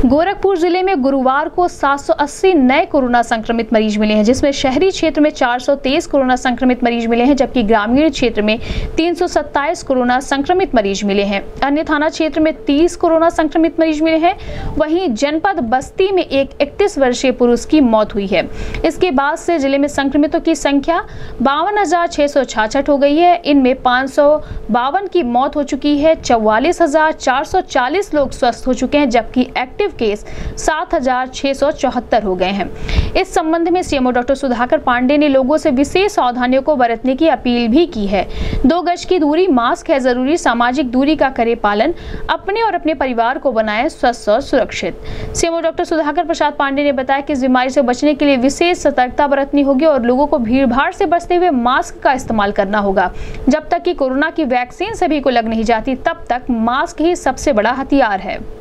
गोरखपुर जिले में गुरुवार को 780 नए कोरोना संक्रमित मरीज मिले हैं, जिसमें शहरी क्षेत्र में 423 कोरोना संक्रमित मरीज मिले हैं, जबकि ग्रामीण क्षेत्र में 327 कोरोना संक्रमित मरीज मिले हैं। अन्य थाना क्षेत्र में 30 कोरोना संक्रमित मरीज मिले हैं। वहीं जनपद बस्ती में एक 31 वर्षीय पुरुष की मौत हुई है। इसके बाद से जिले में संक्रमितों की संख्या 52,666 हो गई है। इनमें 552 की मौत हो चुकी है। 44,440 लोग स्वस्थ हो चुके हैं, जबकि एक्टिव केस 7,674 हो गए हैं। इस संबंध में सीएमओ डॉक्टर सुधाकर पांडे ने लोगों से विशेष सावधानियों को बरतने की अपील भी की है। 2 गज की दूरी, मास्क है जरूरी, सामाजिक दूरी का करे पालन, अपने और अपने परिवार को बनाए स्वस्थ और सुरक्षित। सीएमओ डॉक्टर सुधाकर प्रसाद पांडे ने बताया कि इस बीमारी से बचने के लिए विशेष सतर्कता बरतनी होगी और लोगों को भीड़-भाड़ से बचते हुए मास्क का इस्तेमाल करना होगा। जब तक कि कोरोना की वैक्सीन सभी को लग नहीं जाती, तब तक मास्क ही सबसे बड़ा हथियार है।